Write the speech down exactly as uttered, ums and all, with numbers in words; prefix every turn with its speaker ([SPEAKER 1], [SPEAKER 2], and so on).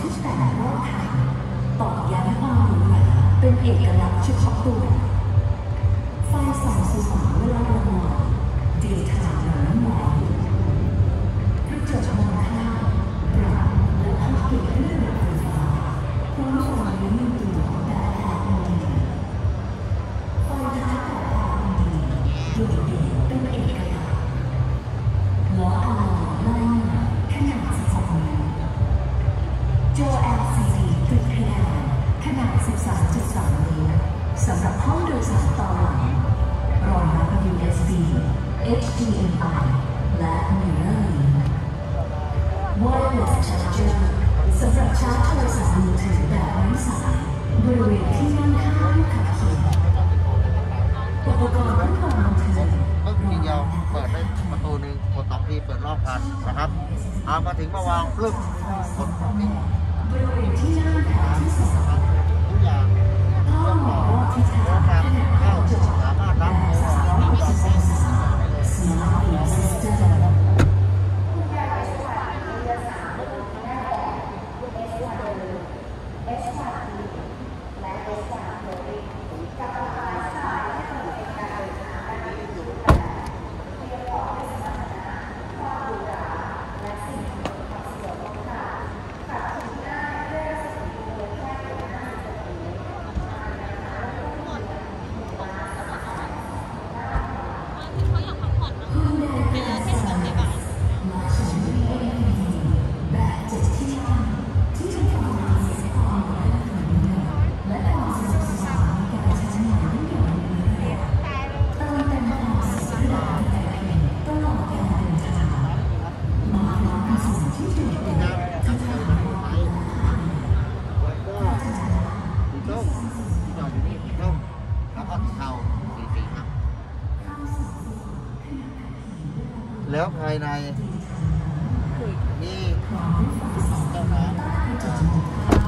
[SPEAKER 1] ที่แต่งรอบคันตอกย้ำความหรูหราเป็นเอกลักษณ์เฉพาะตัวไฟส่องสว่างเวลากลางวันเดียวทางหนาหมอกกระจกมองข้างปรับและพับเก็บด้วยระบบไฟฟ้าพร้อมความยืดตัวแบบแอร์ดีไฟท้ายแบบแอร์ดีโดดเด่นเป็นเอกลักษณ์ล้ออะลอยไล่ขนาดสิบหกนิ้วจอ แอล ซี ดี ติดเพดานขนาด สิบสามจุดสาม นิ้วสำหรับห้องโดยสารตอนหลังรองรับ ยู เอส บี เอช ดี เอ็ม ไอ และ Mirror Wireless Charger สำหรับชาร์จโทรศัพท์มือถือแบบไร้สายบริเวณที่นั่งข้างผู้ขับขี่อุปกรณ์เพื่อความบันเทิง
[SPEAKER 2] ก็ทีเดียวเปิดได้ประตูหนึ่งกดสองทีเปิดรอบคันนะครับเอามาถึงมาวางปลึกกดสองที
[SPEAKER 1] บริเวณที่นั่งแถวที่สอง
[SPEAKER 2] ทุกอย่าง
[SPEAKER 1] ห้องหมอรอบที่ทางขนาดเข้าจอสามารถรับสามร้อยหกสิบองศา Smart System
[SPEAKER 2] แล้วภายในมีเจ้าของ